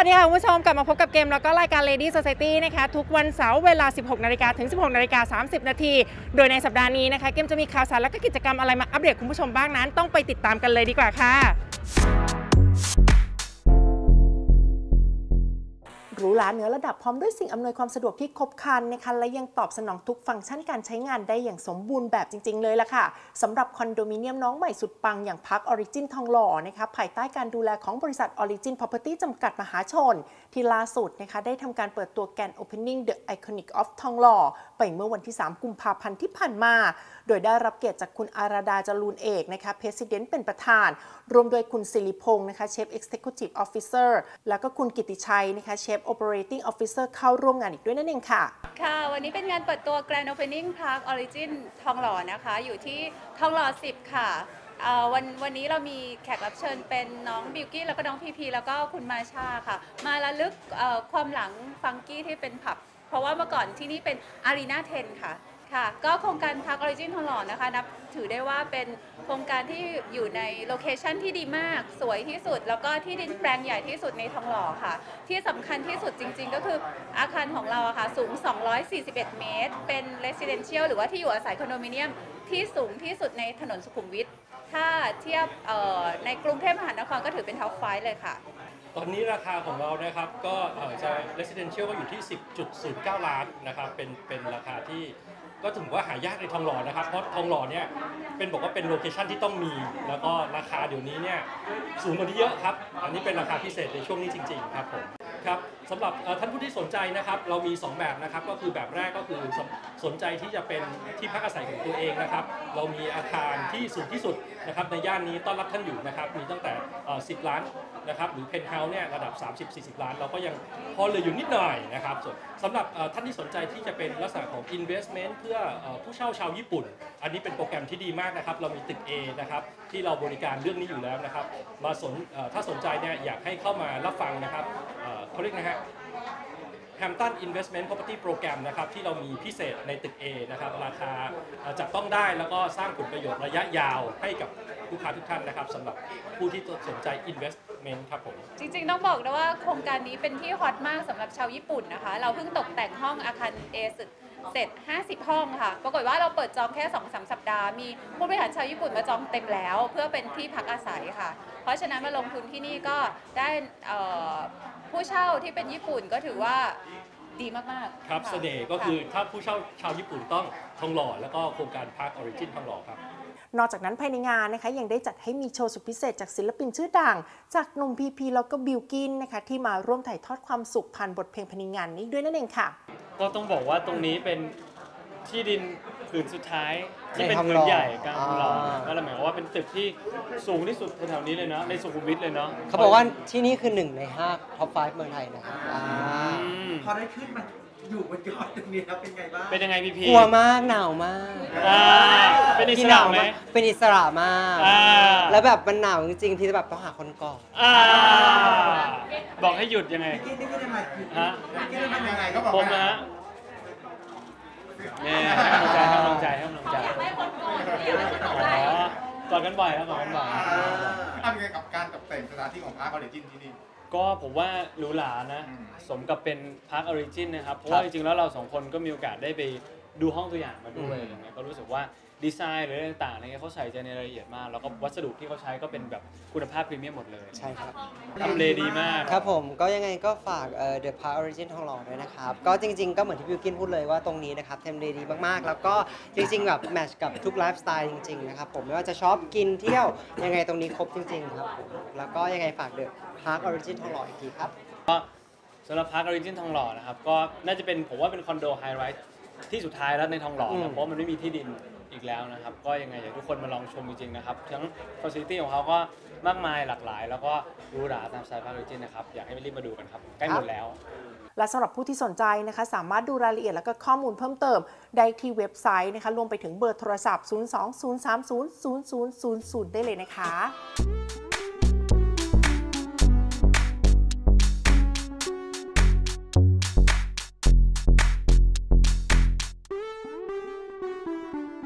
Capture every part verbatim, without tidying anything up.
วัสดีค่ะคุณผู้ชมกลับมาพบกับเกมแล้วก็รายการ Lady Society นะคะทุกวันเสาร์เวลา สิบหกนาฬิกา ถึง สิบหกนาฬิกาสามสิบนาทีโดยในสัปดาห์นี้นะคะเกมจะมีข่าวสารและก็กิจกรรมอะไรมาอัปเดตคุณผู้ชมบ้างนั้นต้องไปติดตามกันเลยดีกว่าค่ะหรูหราเหนือระดับพร้อมด้วยสิ่งอำนวยความสะดวกที่ครบครันนะคะและยังตอบสนองทุกฟังก์ชันการใช้งานได้อย่างสมบูรณ์แบบจริงๆเลยล่ะค่ะสำหรับคอนโดมิเนียมน้องใหม่สุดปังอย่าง Park Origin ทองหล่อนะคะภายใต้การดูแลของบริษัท Origin Property จำกัดมหาชนที่ล่าสุดนะคะได้ทำการเปิดตัวแกรนด์ Opening The Iconic of ทองหล่อไปเมื่อวันที่สามกุมภาพันธ์ที่ผ่านมาโดยได้รับเกียรติจากคุณอาราดาจรูนเอกนะคะ President เป็นประธานรวมโดยคุณศิริพงศ์นะคะ Chief Executive Officer แล้วก็คุณกิติชัยนะคะ Chief Operating Officer เข้าร่วมงานอีกด้วยนั่นเองค่ะค่ะวันนี้เป็นงานเปิดตัว Grand Opening Park Origin ทองหล่อนะคะอยู่ที่ทองหล่อสิบค่ะวันวันนี้เรามีแขกรับเชิญเป็นน้องบิวกี้แล้วก็น้องพีพีแล้วก็คุณมาชาค่ะมาระลึกความหลังฟังกี้ที่เป็นผับเพราะว่าเมื่อก่อนที่นี่เป็น Arena เท็นค่ะค่ะก็โครงการ Park Origin ทองหล่อนะคะนับถือได้ว่าเป็นโครงการที่อยู่ในโลเคชันที่ดีมากสวยที่สุดแล้วก็ที่ดินแปลงใหญ่ที่สุดในทองหล่อค่ะที่สำคัญที่สุดจริงๆก็คืออาคารของเราอะค่ะสูงสองร้อยสี่สิบเอ็ดเมตรเป็น Residential หรือว่าที่อยู่อาศัยคอนโดมิเนียมที่สูงที่สุดในถนนสุขุมวิทถ้าเทียบในกรุงเทพมหานครก็ถือเป็นท็อปไฟว์เลยค่ะตอนนี้ราคาของเรานะครับก็จะ Residential ก็อยู่ที่ สิบจุดศูนย์เก้า ล้านนะครับเป็นเป็นราคาที่ก็ถือว่าหายากในทองหล่อนะครับเพราะทองหล่อเนี่ยเป็นบอกว่าเป็นโลเคชั่นที่ต้องมีแล้วก็ราคาเดี๋ยวนี้เนี่ยสูงกว่านี้เยอะครับอันนี้เป็นราคาพิเศษในช่วงนี้จริงๆครับผมครับสำหรับท่านผู้ที่สนใจนะครับเรามีสองแบบนะครับก็คือแบบแรกก็คือสนใจที่จะเป็นที่พักอาศัยของตัวเองนะครับเรามีอาคารที่สูงที่สุดนะครับในย่านนี้ต้อนรับท่านอยู่นะครับมีตั้งแต่สิบล้านนะครับหรือเพนท์เฮาส์เนี่ยระดับ สามสิบถึงสี่สิบ ล้านเราก็ยังพอเหลืออยู่นิดหน่อยนะครับส่วนสำหรับท่านที่สนใจที่จะเป็นลักษณะของ investment เพื่อผู้เช่าชาวญี่ปุ่นอันนี้เป็นโปรแกรมที่ดีมากนะครับเรามีตึก A นะครับที่เราบริการเรื่องนี้อยู่แล้วนะครับมาสนถ้าสนใจเนี่ยอยากให้เข้ามารับฟังนะครับเขาเรียกนะฮะ Hampton Investment Property Program นะครับที่เรามีพิเศษในตึก A นะครับราคาจับต้องได้แล้วก็สร้างผลประโยชน์ระยะยาวให้กับลูกค้าทุกท่านนะครับสำหรับผู้ที่สนใจ investment ครับผมจริงๆต้องบอกนะว่าโครงการนี้เป็นที่ฮอตมากสำหรับชาวญี่ปุ่นนะคะเราเพิ่งตกแต่งห้องอาคาร A เสร็จห้าสิบห้องค่ะปรากฏว่าเราเปิดจองแค่ สองถึงสาม สัปดาห์มีผู้บริหารชาวญี่ปุ่นมาจองเต็มแล้วเพื่อเป็นที่พักอาศัยค่ะเพราะฉะนั้นมาลงทุนที่นี่ก็ได้ผู้เช่าที่เป็นญี่ปุ่นก็ถือว่าดีมากๆครับเสน่ห์ก็คือถ้าผู้เช่าชาวญี่ปุ่นต้องทองหล่อแล้วก็โครงการ Park Origin ทองหล่อครับนอกจากนั้นภายในงานนะคะยังได้จัดให้มีโชว์สุดพิเศษจากศิลปินชื่อดังจากหนุ่มพีพีแล้วก็บิลกินนะคะที่มาร่วมถ่ายทอดความสุขผ่านบทเพลงภายในงานนี้ด้วยนั่นเองค่ะก็ต้องบอกว่าตรงนี้เป็นที่ดินผืนสุดท้ายที่เป็นผืนใหญ่กลางทองหล่อก็หมายความว่าเป็นตึกที่สูงที่สุดแถวๆนี้เลยเนาะในสุขุมวิทเลยเนาะเขาบอกว่าที่นี่คือหนึ่งในห้าท็อปไฟว์เมืองไทยนะครับพอได้ขึ้นมาอยู่บนยอดตรงนี้แล้วเป็นไงบ้างเป็นยังไงพี่พีกลัวมากหนาวมากเป็นอิสระไหมเป็นอิสระมากแล้วแบบมันหนาวจริงๆพี่จะแบบต้องหาคนกอดบอกให้หยุดยังไงนี่นี่ยังไงฮะนี่ยังไงก็บอกผมนะฮะเนี่ยให้กำลังใจให้กำลังใจให้กำลังใจอ๋อกอดกันบ่อยแล้วกอดกันบ่อยทำยังไงกับการตกแต่งสถานที่ของ Park Origin ที่นี่ก็ผมว่าหรูหรานะสมกับเป็น Park Origin นะครับเพราะว่าจริงๆแล้วเราสองคนก็มีโอกาสได้ไปดูห้องตัวอย่างมาด้วยอะไรเงี้ยก็รู้สึกว่าดีไซน์หรืออะไรต่างๆอะไรเงี้ยเขาใส่ใจในรายละเอียดมากแล้วก็วัสดุที่เขาใช้ก็เป็นแบบคุณภาพพรีเมียมหมดเลยใช่ครับทำเลดีมากครับผมก็ยังไงก็ฝากเอ่อ The Park Origin ทองหล่อด้วยนะครับก็จริงๆก็เหมือนที่บิวกินพูดเลยว่าตรงนี้นะครับทำเลดีมากๆแล้วก็จริงๆแบบแมทช์กับทุกไลฟ์สไตล์จริงๆนะครับผมไม่ว่าจะชอบกินเที่ยวยังไงตรงนี้ครบจริงๆครับผมแล้วก็ยังไงฝาก The Park Origin ทองหล่ออีกทีครับก็สำหรับ Park Origin ทองหล่อนะครับก็น่าจะเป็นผมว่าเป็นคอนโดไฮไรส์ที่สุดท้ายแล้วในทองหล่อเพราะมันไม่มีที่ดินอีกแล้วนะครับก็ยังไงอยากทุกคนมาลองชมจริงๆนะครับทั้ง facility ของเขาก็มากมายหลากหลายแล้วก็หรูหราตามสไตล์ Park Origin นะครับอยากให้รีบมาดูกันครับใกล้หมดแล้วและสำหรับผู้ที่สนใจนะคะสามารถดูรายละเอียดและก็ข้อมูลเพิ่มเติมได้ที่เว็บไซต์นะคะรวมไปถึงเบอร์โทรศัพท์ ศูนย์ สอง ศูนย์ สาม ศูนย์ ศูนย์ ศูนย์ ศูนย์ ศูนย์ ได้เลยนะคะจ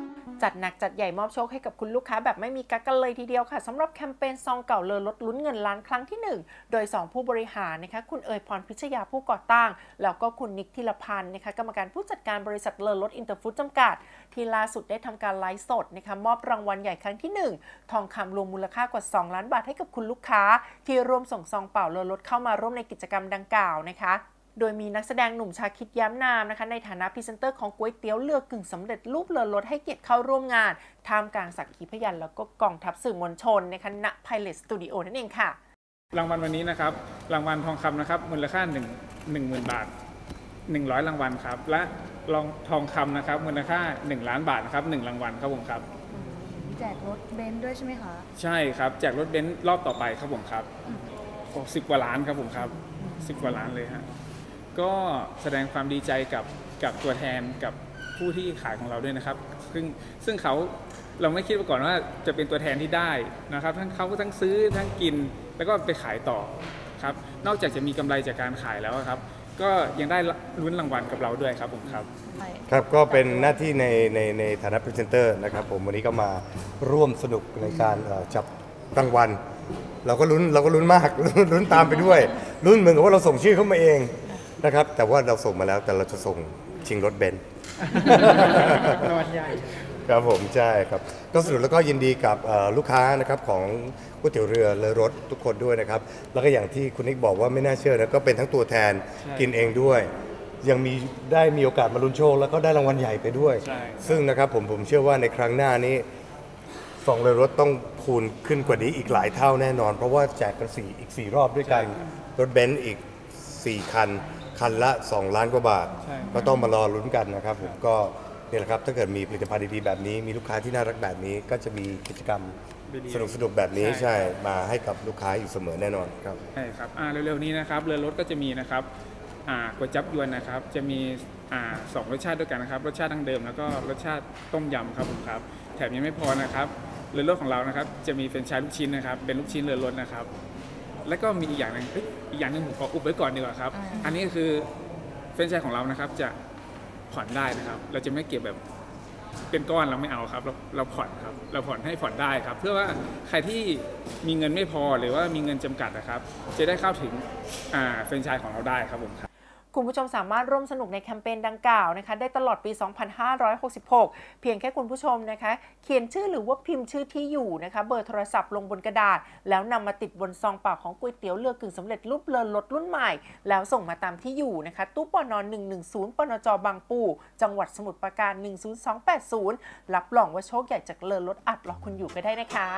จัดหนักจัดใหญ่มอบโชคให้กับคุณลูกค้าแบบไม่มีกั๊กกันเลยทีเดียวค่ะสำหรับแคมเปญซองเก่าเลอรถลุ้นเงินล้านครั้งที่หนึ่งโดยสองผู้บริหารนะคะคุณเอ๋ยพรพิชยาผู้ก่อตั้งแล้วก็คุณนิกธิรพันธ์นะคะกรรมการผู้จัดการบริษัทเลอรถอินเตอร์ฟู้ดจำกัดที่ล่าสุดได้ทำการไลฟ์สดนะคะมอบรางวัลใหญ่ครั้งที่หนึ่งทองคำรวมมูลค่ากว่าสองล้านบาทให้กับคุณลูกค้าที่ร่วมส่งซองเปล่าเลอรถเข้ามาร่วมในกิจกรรมดังกล่าวนะคะโดยมีนักแสดงหนุ่มชาคิดย้ำนามนะคะในฐานะพรีเซนเตอร์ของก๋วยเตี๋ยวเรือกึ่งสำเร็จรูปเลอรถให้เกียรติเข้าร่วมงานท่ามกลางสักขีพยานแล้วก็กองทัพสื่อมวลชนนะคะณ Pilot Studio นั่นเองค่ะรางวัลวันนี้นะครับรางวัลทองคำนะครับมูลค่า1 1 0,000 บาทหนึ่งร้อยรางวัลครับและรองทองคำนะครับมูลค่าหนึ่งล้านบาทนะครับหนึ่งรางวัลครับผมครับแจกรถเบนซ์ด้วยใช่ไหมคะใช่ครับแจกรถเบนซ์รอบต่อไปครับผมครับสิบกว่าล้านครับผมครับสิบกว่าล้านเลยฮะก็แสดงความดีใจกับกับตัวแทนกับผู้ที่ขายของเราด้วยนะครับซึ่งซึ่งเขาเราไม่คิดมาก่อนว่าจะเป็นตัวแทนที่ได้นะครับทั้งเขาทั้งซื้อทั้งกินแล้วก็ไปขายต่อครับนอกจากจะมีกำไรจากการขายแล้วครับก็ยังได้ลุ้นรางวัลกับเราด้วยครับผมครับครับก็เป็นหน้าที่ในในในฐานะพรีเซนเตอร์นะครับผมวันนี้ก็มาร่วมสนุกในการจับรางวัลเราก็ลุ้นเราก็ลุ้นมากลุ้นตามไปด้วยลุ้นเหมือนกับว่าเราส่งชื่อเข้ามาเองนะครับแต่ว่าเราส่งมาแล้วแต่เราจะส่งชิงรถเบนซ์รางวัลใหญ่ครับผมใช่ครับก็สนุกแล้วก็ยินดีกับลูกค้านะครับของก๋วยเตี๋ยวเรือเลอรถทุกคนด้วยนะครับแล้วก็อย่างที่คุณนิกบอกว่าไม่น่าเชื่อนะก็เป็นทั้งตัวแทนกินเองด้วยยังมีได้มีโอกาสมาลุ้นโชคแล้วก็ได้รางวัลใหญ่ไปด้วยซึ่งนะครับผมผมเชื่อว่าในครั้งหน้านี้สองเลอรถต้องคูณขึ้นกว่านี้อีกหลายเท่าแน่นอนเพราะว่าแจกกันสี่อีกสี่รอบด้วยกันรถเบนซ์อีกสี่คันคันละสองล้านกว่าบาทก็ต้องมารอลุ้นกันนะครับผมก็นี่แหละครับถ้าเกิดมีผลิตภัณฑ์ดีๆแบบนี้มีลูกค้าที่น่ารักแบบนี้ก็จะมีกิจกรรมสนุกสนุกแบบนี้ใช่มาให้กับลูกค้าอยู่เสมอแน่นอนครับใช่ครับเร็วๆนี้นะครับเรือรถก็จะมีนะครับก๋วยจั๊บยวนนะครับจะมีสองรสชาติด้วยกันนะครับรสชาติดั้งเดิมแล้วก็รสชาติต้มยำครับผมครับแถมยังไม่พอนะครับเรือรถของเรานะครับจะมีเป็นชายลูกชิ้นนะครับเป็นลูกชิ้นเรือรถนะครับแล้วก็มีอีกอย่างนึงอีกอย่างนึงผมขออุบไว้ก่อนดีกว่าครับอันนี้คือเฟรนไชส์ของเรานะครับจะผ่อนได้นะครับเราจะไม่เก็บแบบเป็นก้อนเราไม่เอาครับเราเราผ่อนครับเราผ่อนให้ผ่อนได้ครับเพื่อว่าใครที่มีเงินไม่พอหรือว่ามีเงินจำกัดนะครับจะได้เข้าถึงเฟรนไชส์ของเราได้ครับผมครับคุณผู้ชมสามารถร่วมสนุกในแคมเปญดังกล่าวนะคะได้ตลอดปี สองพันห้าร้อยหกสิบหก เพียงแค่คุณผู้ชมนะคะเขียนชื่อหรือว่าพิมพ์ชื่อที่อยู่นะคะเบอร์โทรศัพท์ลงบนกระดาษแล้วนำมาติดบนซองเปล่าของก๋วยเตี๋ยวเรือกึ่งสำเร็จรูปเลอรถรุ่นใหม่แล้วส่งมาตามที่อยู่นะคะตู้ปนหนึ่งหนึ่งศูนย์ปนจบางปูจังหวัดสมุทรปราการหนึ่งศูนย์สองแปดศูนย์รับรองว่าโชคใหญ่จากเลอรถอัดรอคุณอยู่ก็ได้นะคะ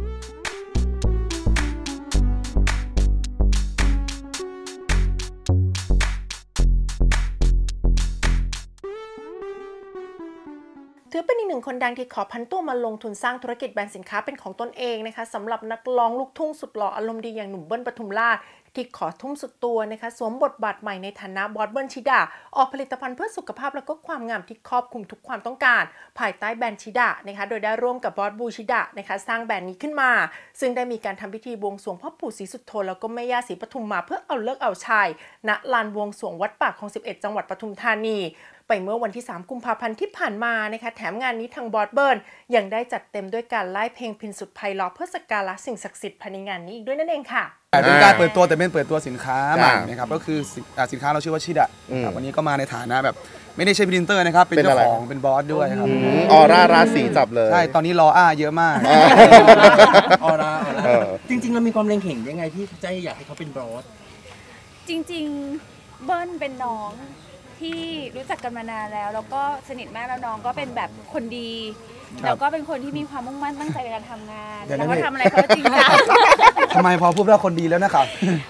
ถือเป็นอีกหนึ่งคนดังที่ขอพันตัวมาลงทุนสร้างธุรกิจแบรนด์สินค้าเป็นของตนเองนะคะสำหรับนักร้องลูกทุ่งสุดหล่ออารมณ์ดีอย่างหนุ่มเบิ้ลปทุมราชที่ขอทุ่มสุดตัวนะคะสวมบทบาทใหม่ในฐานะบอสเบิ้ลชิดาออกผลิตภัณฑ์เพื่อสุขภาพและก็ความงามที่ครอบคลุมทุกความต้องการภายใต้แบรนด์ชิดานะคะโดยได้ร่วมกับบอสบูชิดานะคะสร้างแบรนด์นี้ขึ้นมาซึ่งได้มีการทำพิธีบวงสรวงพ่อปู่ศรีสุโธแล้วก็แม่ย่าศรีปทุมมาเพื่อเอาเลิกเอาชัยณลานบวงสรวงวัดป่าคลองสิบเอ็ดจังหวัดปทุมธานีไปเมื่อวันที่สามกุมภาพันธ์ที่ผ่านมานะคะแถมงานนี้ทางบอสเบิร์นยังได้จัดเต็มด้วยการไล่เพลงพินสุดไพเราะเพื่อสักการะสิ่งศักดิ์สิทธิ์ภายในงานนี้อีกด้วยนั่นเองค่ะเป็นการเปิดตัวแต่เป็นเปิดตัวสินค้าใหม่นะครับก็คือสินค้าเราชื่อว่าชิดะวันนี้ก็มาในฐานะแบบไม่ได้ใช่พรีเซนเตอร์นะครับเป็นเจ้าของเป็นบอสด้วยครับออร่าราศีจับเลยใช่ตอนนี้รออ้าเยอะมากออร่าจริงๆเรามีความเล็งเห็นยังไงที่ใจอยากให้เขาเป็นบอสจริงๆเบิ้ลเป็นน้องที่รู้จักกันมานานแล้วแล้วก็สนิทมากแล้วน้องก็เป็นแบบคนดีแล้วก็เป็นคนที่มีความมุ่งมั่นตั้งใจในการทำงานแล้วก็ทำอะไรเขาจริงจังทำไมพอพูดว่าคนดีแล้วนะครับ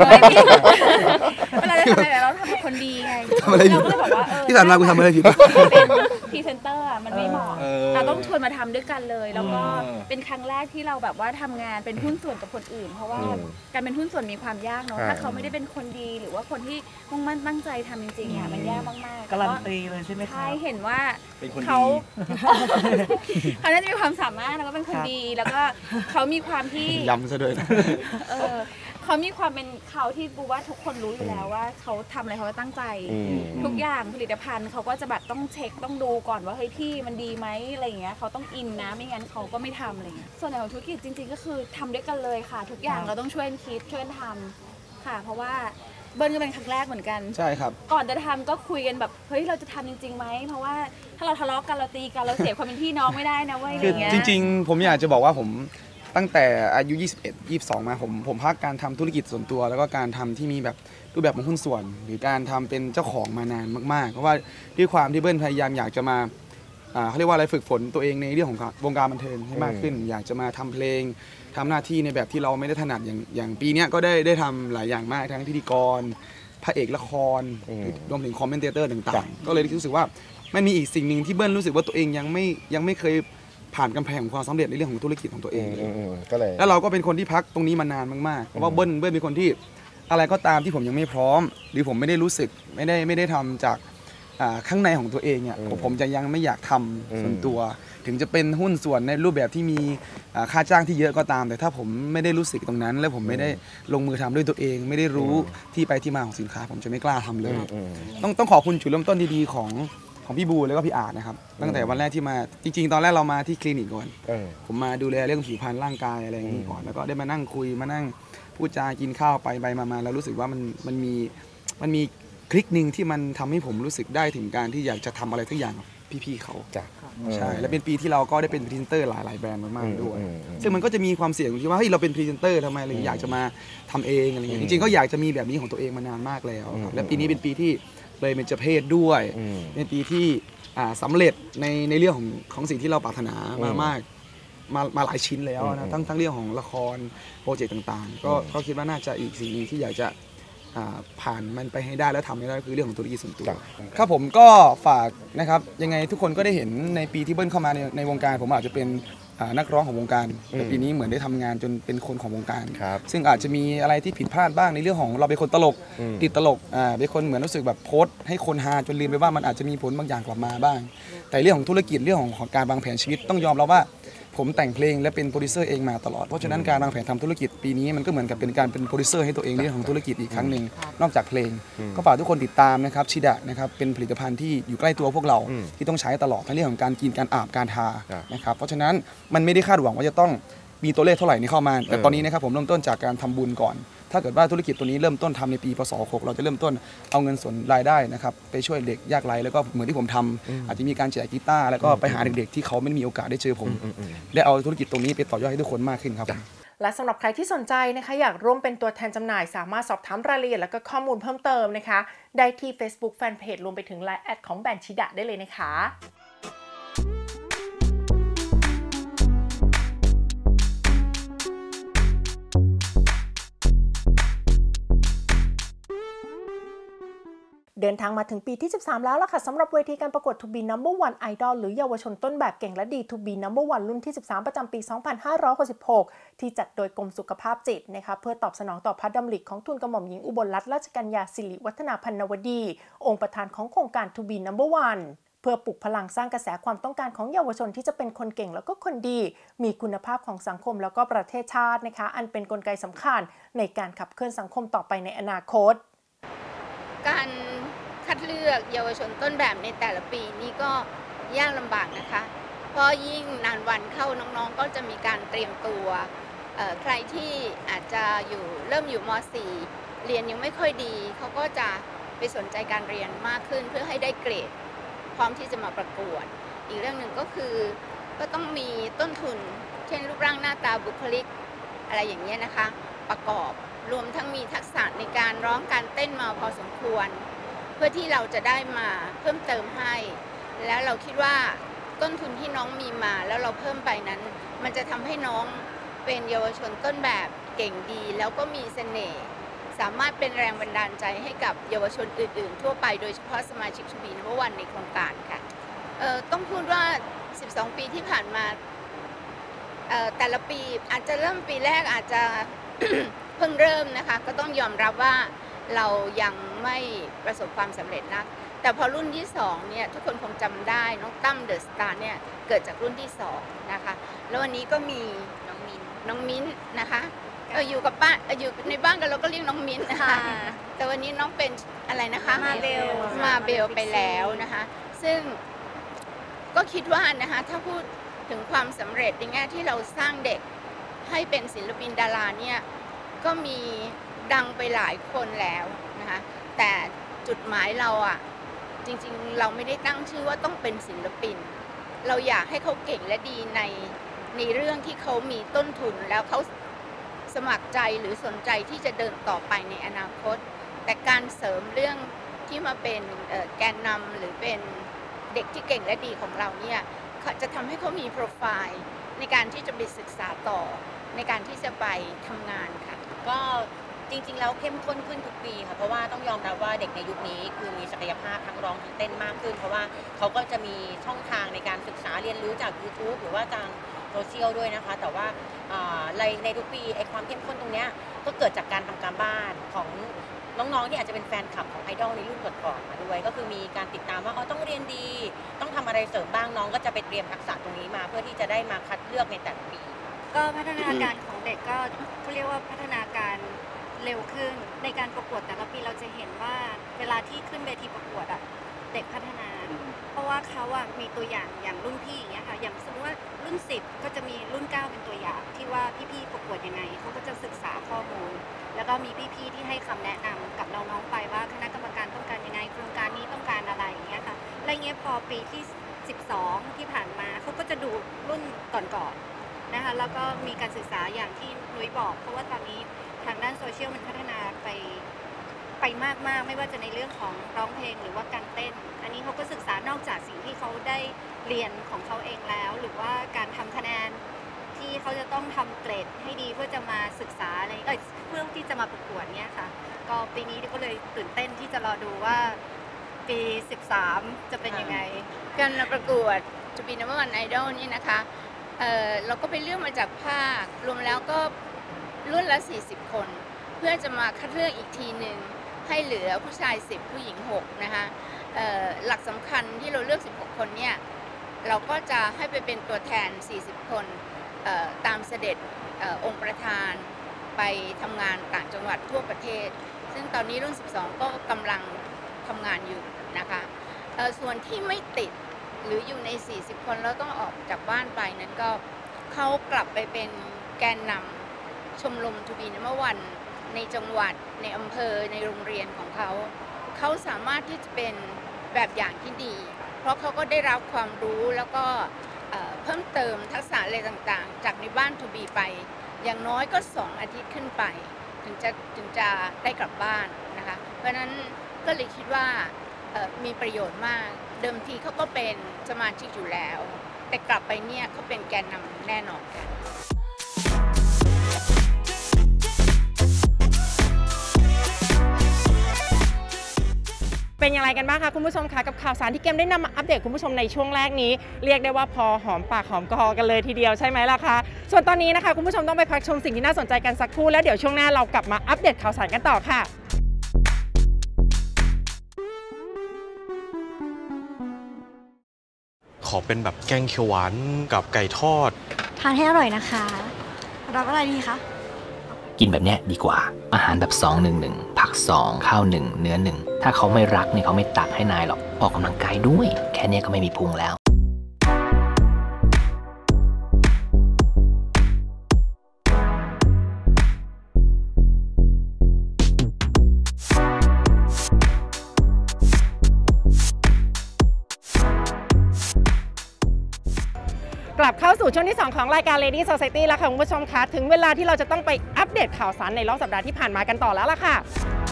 เวลาเราทำอะไรเราทำเป็นคนดีไงเราก็เลยบอกว่าเออที่ผ่านมากูทำอะไรผิดเป็นพรีเซนเตอร์มันไม่เหมาะเราต้องชวนมาทำด้วยกันเลยแล้วก็เป็นครั้งแรกที่เราแบบว่าทำงานเป็นหุ้นส่วนกับคนอื่นเพราะว่าการเป็นหุ้นส่วนมีความยากเนาะถ้าเขาไม่ได้เป็นคนดีหรือว่าคนที่มุ่งมั่นตั้งใจทำจริงๆอ่ะมันยากมากๆการันตีเลยใช่ไหมคะใช่เห็นว่าเขาเขาน่าจะมีความสามารถแล้วก็เป็นคนดีแล้วก็เขามีความที่ย้ำซะด้วยเออเขามีความเป็นเขาที่บูว่าทุกคนรู้อยู่แล้วว่าเขาทำอะไรเขาก็ตั้งใจทุกอย่างผลิตภัณฑ์เขาก็จะแบบต้องเช็คต้องดูก่อนว่าเฮ้ยพี่มันดีไหมอะไรอย่างเงี้ยเขาต้องอินนะไม่งั้นเขาก็ไม่ทำอะไรเงี้ยส่วนใหญ่ของธุรกิจจริงๆก็คือทำด้วยกันเลยค่ะทุกอย่างเราต้องช่วยกันคิดช่วยกันทำค่ะเพราะว่าเบิ้ลก็เป็นครั้งแรกเหมือนกันใช่ครับก่อนจะทำก็คุยกันแบบเฮ้ยเราจะทำจริงๆไหมเพราะว่าถ้าเราทะเลาะกันเราตีกันเราเสียความเป็นพี่น้องไม่ได้นะเว้ยอะไรเงี้ยจริงๆผมอยากจะบอกว่าผมตั้งแต่อายุยี่สิบเอ็ด ยี่สิบสองมาผมผมพักการทำธุรกิจส่วนตัวแล้วก็การทำที่มีแบบรูปแบบของหุ้นส่วน หรือการทำเป็นเจ้าของมานานมากๆเพราะว่าด้วยความที่เบิ้ลพยายามอยากจะมาเขาเรียกว่าอะไรฝึกฝนตัวเองในเรื่องของวงการบันเทิงให้มากขึ้นอยากจะมาทำเพลงทำหน้าที่ในแบบที่เราไม่ได้ถนัดอย่างอย่างปีนี้ก็ได้ได้ทำหลายอย่างมากทั้งพิธีกรพระเอกละครรวมถึงคอมเมนเตเตอร์ต่างๆก็เลยรู้สึกว่ามันมีอีกสิ่งหนึ่งที่เบิ้ลรู้สึกว่าตัวเองยังไม่ยังไม่เคยผ่านกำแพงของความสำเร็จในเรื่องของธุรกิจของตัวเองเลยก็เลยแล้วเราก็เป็นคนที่พักตรงนี้มานานมากๆเพราะว่าเบิ้ลเบิ้ลเป็นคนที่อะไรก็ตามที่ผมยังไม่พร้อมหรือผมไม่ได้รู้สึกไม่ได้ไม่ได้ทำจากข้างในของตัวเองเนี่ยผมจะยังไม่อยากทำส่วนตัวถึงจะเป็นหุ้นส่วนในรูปแบบที่มีค่าจ้างที่เยอะก็ตามแต่ถ้าผมไม่ได้รู้สึกตรงนั้นแล้วผมไม่ได้ลงมือทำด้วยตัวเองไม่ได้รู้ที่ไปที่มาของสินค้าผมจะไม่กล้าทำเลยต้องต้องขอบคุณจุดเริ่มต้นดีๆของของพี่บูแล้วก็พี่อาร์ตนะครับตั้งแต่วันแรกที่มาจริงๆตอนแรกเรามาที่คลินิกก่อนผมมาดูแลเรื่องผิวพรรณร่างกายอะไรอย่างนี้ก่อนแล้วก็ได้มานั่งคุยมานั่งพูดจากินข้าวไปไปมาๆแล้วรู้สึกว่ามันมันมีมันมีคลิกหนึ่งที่มันทำให้ผมรู้สึกได้ถึงการที่อยากจะทำอะไรทุกอย่างกับพี่ๆเขาใช่และเป็นปีที่เราก็ได้เป็นพรีเซนเตอร์หลายๆแบรนด์มากๆด้วยซึ่งมันก็จะมีความเสี่ยงที่ว่าเฮ้ยเราเป็นพรีเซนเตอร์ทำไมเราอยากจะมาทำเองอะไรเงี้ยจริงๆก็อยากจะมีแบบนี้ของตัวเองมานานมากแล้วและปีนี้เป็นปีที่เลยเป็นเจเพศด้วยเป็นปีที่สำเร็จในในเรื่องของของสิ่งที่เราปรารถนามามากมามาหลายชิ้นแล้วนะทั้งทั้งเรื่องของละครโปรเจกต์ต่างๆก็ก็คิดว่าน่าจะอีกสิ่งนึงที่อยากจะผ่านมันไปให้ได้แล้วทำให้ได้คือเรื่องของธุรกิจส่วนตัวครับผมก็ฝากนะครับยังไงทุกคนก็ได้เห็นในปีที่เบิ้ลเข้ามาในในวงการผมอาจจะเป็นนักร้องของวงการแต่ปีนี้เหมือนได้ทำงานจนเป็นคนของวงการซึ่งอาจจะมีอะไรที่ผิดพลาดบ้างในเรื่องของเราเป็นคนตลกติดตลกอ่าเป็นคนเหมือนรู้สึกแบบโพสต์ให้คนฮาจนลืมไปว่ามันอาจจะมีผลบางอย่างกลับมาบ้างแต่เรื่องของธุรกิจเรื่องของการวางแผนชีวิตต้องยอมรับว่าผมแต่งเพลงและเป็นโปรดิวเซอร์เองมาตลอดเพราะฉะนั้นการวางแผนทำธุรกิจปีนี้มันก็เหมือนกับเป็นการเป็นโปรดิวเซอร์ให้ตัวเองในเรื่องของธุรกิจอีกครั้งหนึ่งนอกจากเพลงก็ฝากทุกคนติดตามนะครับชิดะนะครับเป็นผลิตภัณฑ์ที่อยู่ใกล้ตัวพวกเราที่ต้องใช้ตลอดทั้งเรื่องของการกินการอาบการทานะครับเพราะฉะนั้นมันไม่ได้คาดหวังว่าจะต้องมีตัวเลขเท่าไหร่ในเข้ามาแต่ตอนนี้นะครับผมเริ่มต้นจากการทำบุญก่อนถ้าเกิดว่าธุรกิจตัวนี้เริ่มต้นทำในปีพศหกเราจะเริ่มต้นเอาเงินส่วนรายได้นะครับไปช่วยเด็กยากไร้แล้วก็เหมือนที่ผมทำอาจจะมีการแจกกีตาร์แล้วก็ไปหาเด็กๆที่เขาไม่มีโอกาสได้เจอผมได้เอาธุรกิจตรงนี้ไปต่อยอดให้ทุกคนมากขึ้นครับและสำหรับใครที่สนใจนะคะอยากร่วมเป็นตัวแทนจำหน่ายสามารถสอบถามรายละเอียดและก็ข้อมูลเพิ่มเติมนะคะได้ที่ Facebook Fanpage รวมไปถึง ไลน์ แอดของแบรนด์ชิดะได้เลยนะคะเดินทางมาถึงปีที่สิบสามแล้วล่ะค่ะสำหรับเวทีการประกวด To Be นัมเบอร์ วัน Idol หรือเยาวชนต้นแบบเก่งและดี To Be นัมเบอร์ วัน รุ่นที่สิบสามประจำปี สองพันห้าร้อยหกสิบหก ที่จัดโดยกรมสุขภาพจิตนะคะเพื่อตอบสนองต่อพระดำริของทูลกระหม่อมหญิงอุบลรัตนราชกัญญาสิริวัฒนาพันนวดีองค์ประธานของโครงการ To Be นัมเบอร์ วัน เพื่อปลุกพลังสร้างกระแสความต้องการของเยาวชนที่จะเป็นคนเก่งแล้วก็คนดีมีคุณภาพของสังคมแล้วก็ประเทศชาตินะคะอันเป็นกลไกสำคัญในการขับเคลื่อนสังคมต่อไปในอนาคตการคัดเลือกเยาวชนต้นแบบในแต่ละปีนี้ก็ยากลำบากนะคะเพราะยิ่งนานวันเข้าน้องๆก็จะมีการเตรียมตัวใครที่อาจจะอยู่เริ่มอยู่ม.สี่ เรียนยังไม่ค่อยดีเขาก็จะไปสนใจการเรียนมากขึ้นเพื่อให้ได้เกรดพร้อมที่จะมาประกวดอีกเรื่องหนึ่งก็คือก็ต้องมีต้นทุนเช่นรูปร่างหน้าตาบุคลิกอะไรอย่างเงี้ยนะคะประกอบรวมทั้งมีทักษะในการร้องการเต้นมาพอสมควรเพื่อที่เราจะได้มาเพิ่มเติมให้แล้วเราคิดว่าต้นทุนที่น้องมีมาแล้วเราเพิ่มไปนั้นมันจะทำให้น้องเป็นเยาวชนต้นแบบเก่งดีแล้วก็มีเสน่ห์สามารถเป็นแรงบันดาลใจให้กับเยาวชนอื่นๆทั่วไปโดยเฉพาะสมาชิก To Be นัมเบอร์ วันในโครงการค่ะเอ่อต้องพูดว่าสิบสองปีที่ผ่านมาเอ่อแต่ละปีอาจจะเริ่มปีแรกอาจจะ เพิ่งเริ่มนะคะก็ต้องยอมรับว่าเรายังไม่ประสบความสำเร็จนักแต่พอรุ่นที่สองเนี่ยทุกคนคงจำได้น้องตั้มเดอะสตาร์เนี่ยเกิดจากรุ่นที่สองนะคะแล้ววันนี้ก็มีน้องมิ้นน้องมิ้นนะคะเอออยู่กับบ้านเอออยู่ในบ้านกันเราก็เรียกน้องมิ้นนะคะแต่วันนี้น้องเป็นอะไรนะคะมาเบลมาเบลไปแล้วนะคะซึ่งก็คิดว่านะคะถ้าพูดถึงความสำเร็จในแง่ที่เราสร้างเด็กให้เป็นศิลปินดาราเนี่ยก็มีดังไปหลายคนแล้วนะคะแต่จุดหมายเราอ่ะจริงๆเราไม่ได้ตั้งชื่อว่าต้องเป็นศิลปินเราอยากให้เขาเก่งและดีในในเรื่องที่เขามีต้นทุนแล้วเขาสมัครใจหรือสนใจที่จะเดินต่อไปในอนาคตแต่การเสริมเรื่องที่มาเป็นแกนนำหรือเป็นเด็กที่เก่งและดีของเราเนี่ยจะทำให้เขามีโปรไฟล์ในการที่จะไปศึกษาต่อในการที่จะไปทำงานค่ะก็จริงๆแล้วเข้มข้นขึ้นทุกปีค่ะเพราะว่าต้องยอมรับว่าเด็กในยุคนี้คือมีศักยภาพทั้งร้องทั้งเต้นมากขึ้นเพราะว่าเขาก็จะมีช่องทางในการศึกษาเรียนรู้จาก YouTube หรือว่าทางโซเชียลด้วยนะคะแต่ว่าในในทุกปีไอ้ความเข้มข้นตรงนี้ก็เกิดจากการทำการบ้านของน้องๆที่อาจจะเป็นแฟนคลับของไอดอลในรุ่นก่อนๆมาด้วยก็คือมีการติดตามว่าอ๋อต้องเรียนดีต้องทำอะไรเสริมบ้างน้องก็จะไปเตรียมทักษะตรงนี้มาเพื่อที่จะได้มาคัดเลือกในแต่ละปีก็พัฒนาการของเด็กก็เขาเรียกว่าพัฒนาการเร็วขึ้นในการประกวดแต่ละปีเราจะเห็นว่าเวลาที่ขึ้นเวทีประกวดอะเด็กพัฒนาเพราะว่าเขาอะมีตัวอย่างอย่างรุ่นพี่อย่างเงี้ยค่ะอย่างสมมติว่ารุ่นสิบก็จะมีรุ่นเก้าเป็นตัวอย่างที่ว่าพี่ๆประกวดยังไงเขาก็จะศึกษาข้อมูลแล้วก็มีพี่ๆที่ให้คำแนะนำกับน้องๆไปว่าคณะกรรมการต้องการยังไงโครงการนี้ต้องการอะไรอย่างเงี้ยค่ะและเงี้ยพอปีที่สิบสองที่ผ่านมาเขาก็จะดูรุ่นก่อนๆนะคะแล้วก็มีการศึกษาอย่างที่นุ้ยบอกเพราะว่าตอนนี้ทางด้านโซเชียลมันพัฒนาไปไปมากๆไม่ว่าจะในเรื่องของร้องเพลงหรือว่าการเต้นอันนี้เขาก็ศึกษานอกจากสิ่งที่เขาได้เรียนของเขาเองแล้วหรือว่าการทำคะแนนที่เขาจะต้องทำเกรดให้ดีเพื่อจะมาศึกษาอะไรเอ้ยเพื่อที่จะมาประกวดเนี้ยค่ะก็ปีนี้ก็เลยตื่นเต้นที่จะรอดูว่าปีสิบสามจะเป็นยังไงการประกวดจะเป็นนัมเบอร์วันไอดอลนี่นะคะเออเราก็ไปเลือกมาจากภาครวมแล้วก็รุ่นละสี่สิบคนเพื่อจะมาคัดเลือกอีกทีหนึ่งให้เหลือผู้ชายสิบผู้หญิงหกนะคะหลักสำคัญที่เราเลือกสิบหกคนเนี่ยเราก็จะให้ไปเป็นตัวแทนสี่สิบคนตามเสด็จองค์ประธานไปทำงานต่างจังหวัดทั่วประเทศซึ่งตอนนี้รุ่นสิบสองก็กำลังทำงานอยู่นะคะส่วนที่ไม่ติดหรืออยู่ในสี่สิบคนแล้วต้องออกจากบ้านไปนั้นก็เขากลับไปเป็นแกนนำชมรมทูบีนัมเบอร์วันในจังหวัดในอำเภอในโรงเรียนของเขาเขาสามารถที่จะเป็นแบบอย่างที่ดีเพราะเขาก็ได้รับความรู้แล้วก็เพิ่มเติมทักษะอะไรต่างๆจากในบ้านทูบีไปอย่างน้อยก็สองอาทิตย์ขึ้นไปถึงจะถึงจะได้กลับบ้านนะคะเพราะฉะนั้นก็เลยคิดว่ามีประโยชน์มากเดิมทีเขาก็เป็นสมาชิกอยู่แล้วแต่กลับไปเนี่ยเขาเป็นแกนนำแน่นอนค่ะเป็นอย่างไรกันบ้างคะคุณผู้ชมคะกับข่าวสารที่เกมได้นำมาอัปเดตคุณผู้ชมในช่วงแรกนี้เรียกได้ว่าพอหอมปากหอมคอกันเลยทีเดียวใช่ไหมล่ะคะส่วนตอนนี้นะคะคุณผู้ชมต้องไปพักชมสิ่งที่น่าสนใจกันสักครู่แล้วเดี๋ยวช่วงหน้าเรากลับมาอัปเดตข่าวสารกันต่อค่ะขอเป็นแบบแกงเขียวหวานกับไก่ทอดทานให้อร่อยนะคะรับอะไรดีคะกินแบบเนี้ยดีกว่าอาหารแบบสอง หนึ่ง หนึ่งผักสองข้าวหนึ่งเนื้อหนึ่งถ้าเขาไม่รักเนี่ยเขาไม่ตักให้นายหรอกออกกำลังกายด้วยแค่นี้ก็ไม่มีพุงแล้วกลับเข้าสู่ช่วงที่สองของรายการ Lady Society แล้วค่ะคุณผู้ชมคะถึงเวลาที่เราจะต้องไปอัปเดตข่าวสารในรอบสัปดาห์ที่ผ่านมากันต่อแล้วล่ะค่ะ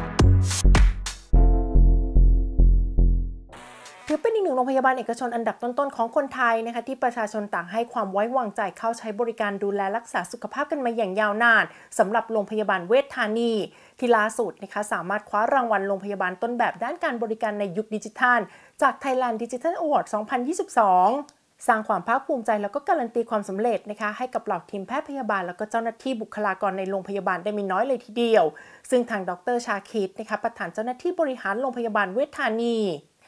ถือเป็นอีกหนึ่งโรงพยาบาลเอกชนอันดับต้นๆของคนไทยนะคะที่ประชาชนต่างให้ความไว้วางใจเข้าใช้บริการดูแลรักษาสุขภาพกันมาอย่างยาวนานสำหรับโรงพยาบาลเวชธานีที่ล่าสุดนะคะสามารถคว้ารางวัลโรงพยาบาลต้นแบบด้านการบริการในยุคดิจิทัลจาก Thailand Digital Award สองพันยี่สิบสองสร้างความภาคภูมิใจแล้วก็การันตีความสำเร็จนะคะให้กับเหล่าทีมแพทย์พยาบาลแล้วก็เจ้าหน้าที่บุคลากรในโรงพยาบาลได้ไม่น้อยเลยทีเดียวซึ่งทางดร.ชาคิดนะคะประธานเจ้าหน้าที่บริหารโรงพยาบาลเวชธานี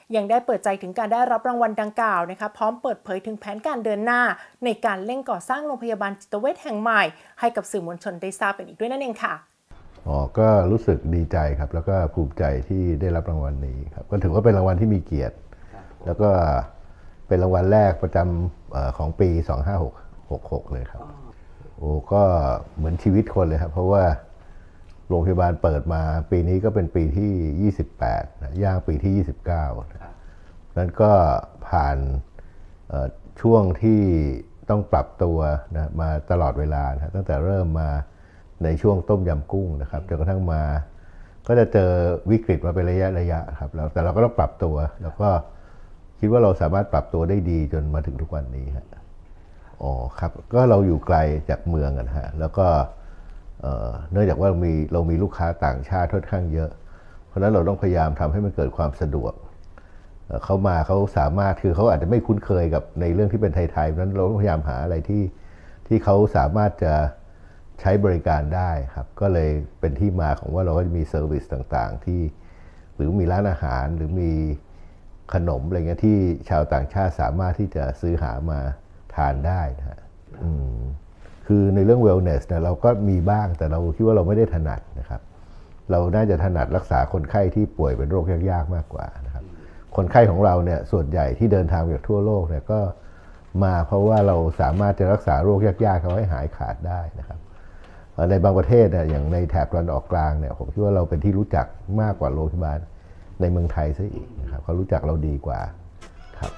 ยังได้เปิดใจถึงการได้รับรางวัลดังกล่าวนะคะพร้อมเปิดเผยถึงแผนการเดินหน้าในการเร่งก่อสร้างโรงพยาบาลจิตเวชแห่งใหม่ให้กับสื่อมวลชนได้ทราบกันอีกด้วยนั่นเองค่ะอ๋อก็รู้สึกดีใจครับแล้วก็ภูมิใจที่ได้รับรางวัลนี้ครับก็ถือว่าเป็นรางวัลที่มีเกียรติแล้วก็เป็นรางวัลแรกประจำของปีสองห้าหกหกเลยครับโอ้ก็เหมือนชีวิตคนเลยครับเพราะว่าโรงพยาบาลเปิดมาปีนี้ก็เป็นปีที่ยี่สิบแปดนะย่างปีที่ยี่สิบเก้านั้นก็ผ่านช่วงที่ต้องปรับตัวนะมาตลอดเวลานะตั้งแต่เริ่มมาในช่วงต้มยำกุ้งนะครับจนกระทั่งมาก็จะเจอวิกฤตมาเป็นระยะระยะครับแล้วแต่เราก็ต้องปรับตัวแล้วก็คิดว่าเราสามารถปรับตัวได้ดีจนมาถึงทุกวันนี้ฮะอ๋อครับก็เราอยู่ไกลจากเมืองนะฮะแล้วก็เนื่องจากว่าเรามีเรามีลูกค้าต่างชาติค่อนข้างเยอะเพราะฉะนั้นเราต้องพยายามทำให้มันเกิดความสะดวกเขามาเขาสามารถคือเขาอาจจะไม่คุ้นเคยกับในเรื่องที่เป็นไทยๆเพราะฉะนั้นเราต้องพยายามหาอะไรที่ที่เขาสามารถจะใช้บริการได้ครับก็เลยเป็นที่มาของว่าเราก็จะมีเซอร์วิสต่างๆที่หรือมีร้านอาหารหรือมีขนมอะไรเงี้ยที่ชาวต่างชาติสามารถที่จะซื้อหามาทานได้นะฮะคือในเรื่อง wellness เนี่ยเราก็มีบ้างแต่เราคิดว่าเราไม่ได้ถนัดนะครับเราน่าจะถนัดรักษาคนไข้ที่ป่วยเป็นโรคยากๆมากกว่านะครับคนไข้ของเราเนี่ยส่วนใหญ่ที่เดินทางจากทั่วโลกเนี่ยก็มาเพราะว่าเราสามารถจะรักษาโรคยากๆเขาให้หายขาดได้นะครับในบางประเทศเนี่ยอย่างในแถบตะวันออกกลางเนี่ยผมคิดว่าเราเป็นที่รู้จักมากกว่าโรงพยาบาลในเมืองไทยซะอีกนะครับเขารู้จักเราดีกว่าครับ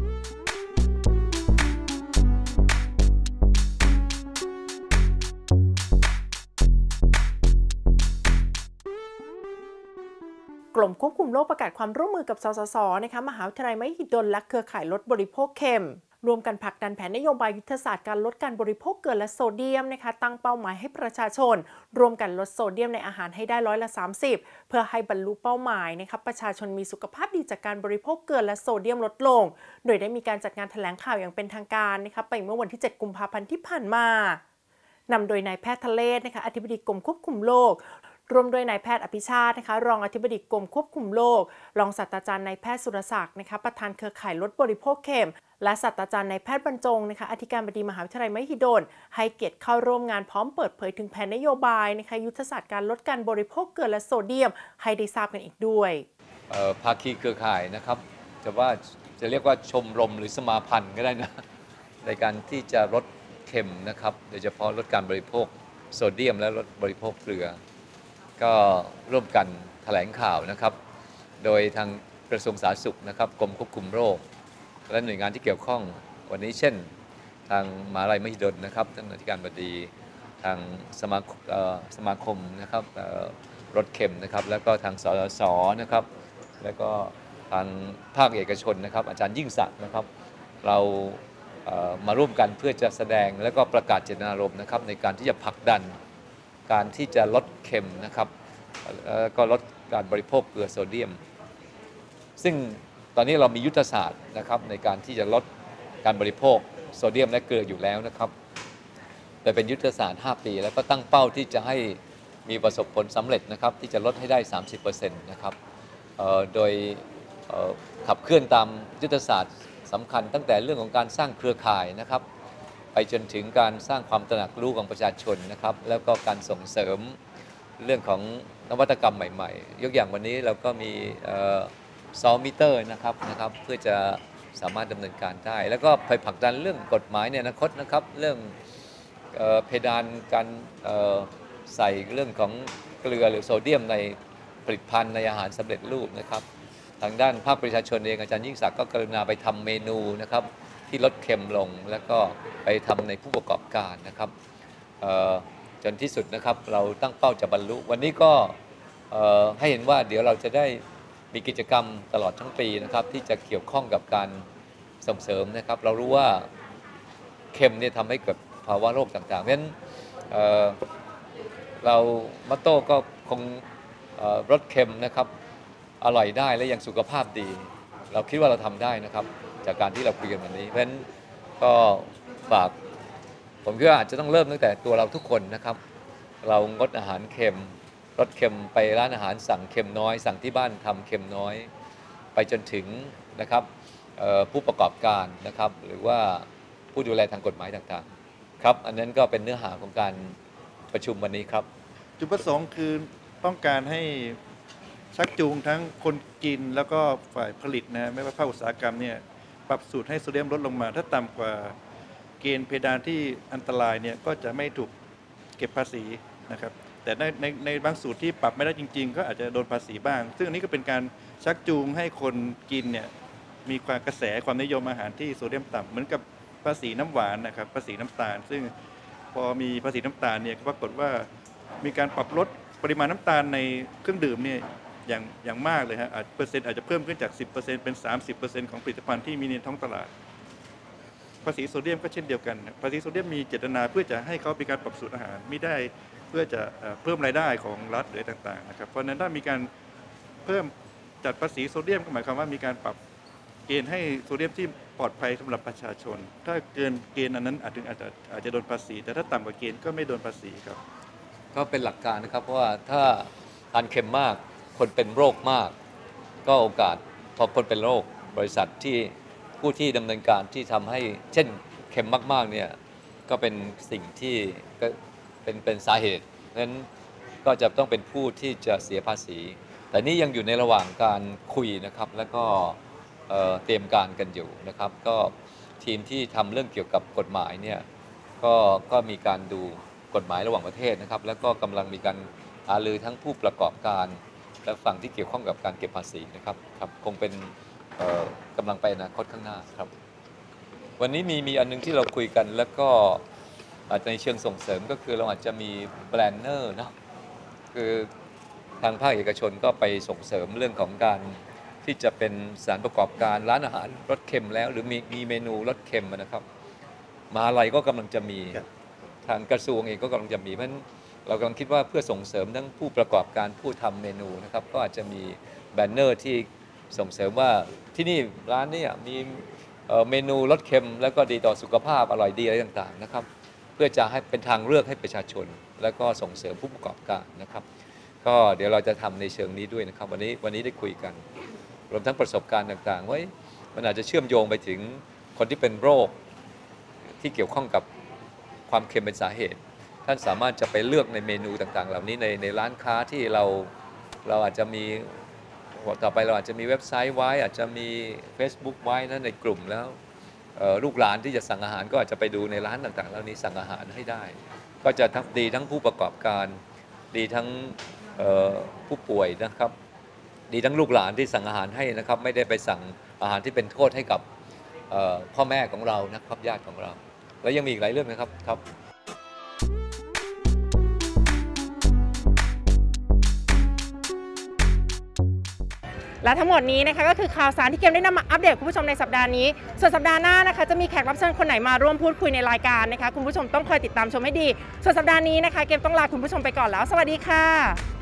กรมควบคุมโรคประกาศความร่วมมือกับสสสนะคะมหาวิทยาลัยมหิดลและเครือข่ายลดบริโภคเค็มรวมกันผลักดันแผนนโยบายยุทธศาสตร์การลดการบริโภคเกลือและโซเดียมนะคะตั้งเป้าหมายให้ประชาชนรวมกันลดโซเดียมในอาหารให้ได้ร้อยละสามสิบเพื่อให้บรรลุเป้าหมายนะคะประชาชนมีสุขภาพดีจากการบริโภคเกลือและโซเดียมลดลงโดยได้มีการจัดงานแถลงข่าวอย่างเป็นทางการนะคะไปเมื่อวันที่เจ็ดกุมภาพันธ์ที่ผ่านมานำโดยนายแพทย์ทะเลศนะคะอธิบดีกรมควบคุมโรครวมโดยนายแพทย์อภิชาตินะคะรองอธิบดีกรมควบคุมโรครองศาสตราจารย์นายแพทย์สุรศักดิ์นะคะประธานเครือข่ายลดบริโภคเค็มและศาสตราจารย์นายแพทย์บรรจงนะคะอธิการบดีมหาวิทยาลัยมหิดลให้เกียรติเข้าร่วมงานพร้อมเปิดเผยถึงแผนนโยบายนะคะยุทธศาสตร์การลดการบริโภคเกลือและโซเดียมให้ได้ทราบกันอีกด้วยภาคีเครือข่ายนะครับจะว่าจะเรียกว่าชมรมหรือสมาพันธ์ก็ได้นะในการที่จะลดเค็มนะครับโดยเฉพาะลดการบริโภคโซเดียมและลดบริโภคเกลือก็ร่วมกันแถลงข่าวนะครับโดยทางกระทรวงสาธารณสุขนะครับกรมควบคุมโรคและหน่วยงานที่เกี่ยวข้องวันนี้เช่นทางมหาวิทยาลัยมหิดลนะครับท่านอธิการบดีทางสมาสมาคมนะครับลดเค็มนะครับแล้วก็ทางสสสนะครับแล้วก็ทางภาคเอกชนนะครับอาจารย์ยิ่งศักดิ์นะครับเรามาร่วมกันเพื่อจะแสดงและก็ประกาศเจตนารมณ์นะครับในการที่จะผลักดันการที่จะลดเค็มนะครับแล้วก็ลดการบริโภคเกลือโซเดียมซึ่งตอนนี้เรามียุทธศาสตร์นะครับในการที่จะลดการบริโภคโซเดียมและเกลืออยู่แล้วนะครับแต่เป็นยุทธศาสตร์ห้าปีแล้วก็ตั้งเป้าที่จะให้มีประสบผลสำเร็จนะครับที่จะลดให้ได้ สามสิบเปอร์เซ็นต์ นะครับโดยขับเคลื่อนตามยุทธศาสตร์สำคัญตั้งแต่เรื่องของการสร้างเครือข่ายนะครับไปจนถึงการสร้างความตระหนักรู้ของประชาชนนะครับแล้วก็การส่งเสริมเรื่องของนวัตกรรมใหม่ๆยกอย่างวันนี้เราก็มีซอลมิเตอร์นะครับนะครับเพื่อจะสามารถดำเนินการได้แล้วก็ไปผลักดันเรื่องกฎหมายในอนาคตนะครับเรื่องเพดานการใส่เรื่องของเกลือหรือโซเดียมในผลิตภัณฑ์ในอาหารสำเร็จรูปนะครับทางด้านภาคประชาชนเองอาจารย์ยิ่งศักดิ์ก็กรุณาไปทำเมนูนะครับที่ลดเค็มลงแล้วก็ไปทำในผู้ประกอบการนะครับจนที่สุดนะครับเราตั้งเป้าจะบรรลุวันนี้ก็ให้เห็นว่าเดี๋ยวเราจะได้มีกิจกรรมตลอดทั้งปีนะครับที่จะเกี่ยวข้องกับการส่งเสริมนะครับเรารู้ว่าเค็มเนี่ยทำให้เกิดภาวะโรคต่างๆเพราะฉะนั้นเเรามัตโต้ก็คงลดเค็มนะครับอร่อยได้และยังสุขภาพดีเราคิดว่าเราทำได้นะครับจากการที่เราคุยกันวันนี้เพราะฉะนั้นก็ฝากผมคิดว่าอาจจะต้องเริ่มตั้งแต่ตัวเราทุกคนนะครับเรางดอาหารเค็มลดเค็มไปร้านอาหารสั่งเค็มน้อยสั่งที่บ้านทำเค็มน้อยไปจนถึงนะครับผู้ประกอบการนะครับหรือว่าผู้ดูแลทางกฎหมายต่างๆครับอันนั้นก็เป็นเนื้อหาของการประชุมวันนี้ครับจุดประสงค์คือต้องการให้ชักจูงทั้งคนกินแล้วก็ฝ่ายผลิตนะไม่ว่าภาคอุตสาหกรรมเนี่ยปรับสูตรให้โซเดียมลดลงมาถ้าต่ำกว่าเกณฑ์เพดานที่อันตรายเนี่ยก็จะไม่ถูกเก็บภาษีนะครับแต่ในในในบางสูตรที่ปรับไม่ได้จริงๆก็อาจจะโดนภาษีบ้างซึ่งอันนี้ก็เป็นการชักจูงให้คนกินเนี่ยมีความกระแสความนิยมอาหารที่โซเดียมต่ำเหมือนกับภาษีน้ำหวานนะครับภาษีน้ำตาลซึ่งพอมีภาษีน้ำตาลเนี่ยปรากฏว่ามีการปรับลดปริมาณน้ำตาลในเครื่องดื่มเนี่ยอย่างอย่างมากเลยฮะอาจเปอร์เซ็นต์อาจจะเพิ่มขึ้นจาก สิบเปอร์เซ็นต์ เป็น สามสิบเปอร์เซ็นต์ ของผลิตภัณฑ์ที่มีในท้องตลาดภาษีโซเดียมก็เช่นเดียวกันภาษีโซเดียมมีเจตนาเพื่อจะให้เขามีการปรับสูตรอาหารไม่ได้เพื่อจะเพิ่มรายได้ของรัฐหรือต่างๆนะครับเพราะฉะนั้นถ้ามีการเพิ่มจัดภาษีโซเดียมก็หมายความว่ามีการปรับเกณฑ์ให้โซเดียมที่ปลอดภัยสำหรับประชาชนถ้าเกินเกณฑ์อันนั้นอาจจะอาจจะอาจจะโดนภาษีแต่ถ้าต่ำกว่าเกณฑ์ก็ไม่โดนภาษีครับก็เป็นหลักการนะครับเพราะว่าถ้าทานเค็มมากคนเป็นโรคมากก็โอกาสพอคนเป็นโรคบริษัทที่ผู้ที่ดำเนินการที่ทำให้เช่นเค็มมากๆเนี่ยก็เป็นสิ่งที่ก็เป็นเป็นสาเหตุนั้นก็จะต้องเป็นผู้ที่จะเสียภาษีแต่นี่ยังอยู่ในระหว่างการคุยนะครับแล้วก็เตรียมการกันอยู่นะครับก็ทีมที่ทำเรื่องเกี่ยวกับกฎหมายเนี่ยก็ก็มีการดูกฎหมายระหว่างประเทศนะครับแล้วก็กำลังมีการหารือทั้งผู้ประกอบการและฝั่งที่เกี่ยวข้องกับการเก็บภาษีนะครับครับคงเป็นกำลังไปอนาคตข้างหน้าครับวันนี้มีมีอันนึงที่เราคุยกันแล้วก็อาจจะในเชิงส่งเสริมก็คือเราอาจจะมีแบรนเนอร์นะคือทางภาคเอกชนก็ไปส่งเสริมเรื่องของการที่จะเป็นสถานประกอบการร้านอาหารรสเค็มแล้วหรือมีมีเมนูรสเค็มนะครับมหาลัยก็กำลังจะมีทางกระทรวงเองก็กำลังจะมีเพราะฉะนั้นเรากำลังคิดว่าเพื่อส่งเสริมทั้งผู้ประกอบการผู้ทำเมนูนะครับก็อาจจะมีแบนเนอร์ที่ส่งเสริมว่าที่นี่ร้านนี้มีเมนูรสเค็มแล้วก็ดีต่อสุขภาพอร่อยดีอะไรต่างๆนะครับเพื่อจะให้เป็นทางเลือกให้ประชาชนแล้วก็ส่งเสริมผู้ประกอบการนะครับก็เดี๋ยวเราจะทำในเชิงนี้ด้วยนะครับวันนี้วันนี้ได้คุยกันรวมทั้งประสบการณ์ต่างๆไว้มันอาจจะเชื่อมโยงไปถึงคนที่เป็นโรคที่เกี่ยวข้องกับความเค็มเป็นสาเหตุท่านสามารถจะไปเลือกในเมนูต่างๆเหล่านี้ในในร้านค้าที่เราเราอาจจะมีต่อไปเราอาจจะมีเว็บไซต์ไว้อาจจะมี Facebook ไว้นะในกลุ่มแล้วลูกหลานที่จะสั่งอาหารก็อาจจะไปดูในร้านต่างๆเหล่านี้สั่งอาหารให้ได้ก็จะทั้งดีทั้งผู้ประกอบการดีทั้งผู้ป่วยนะครับดีทั้งลูกหลานที่สั่งอาหารให้นะครับไม่ได้ไปสั่งอาหารที่เป็นโทษให้กับพ่อแม่ของเรานะครับญาติของเราแล้วยังมีอีกหลายเรื่องนะครับครับและทั้งหมดนี้นะคะก็คือข่าวสารที่เกมได้นำมาอัปเดตคุณผู้ชมในสัปดาห์นี้ส่วนสัปดาห์หน้านะคะจะมีแขกรับเชิญคนไหนมาร่วมพูดคุยในรายการนะคะคุณผู้ชมต้องคอยติดตามชมให้ดีส่วนสัปดาห์นี้นะคะเกมต้องลาคุณผู้ชมไปก่อนแล้วสวัสดีค่ะ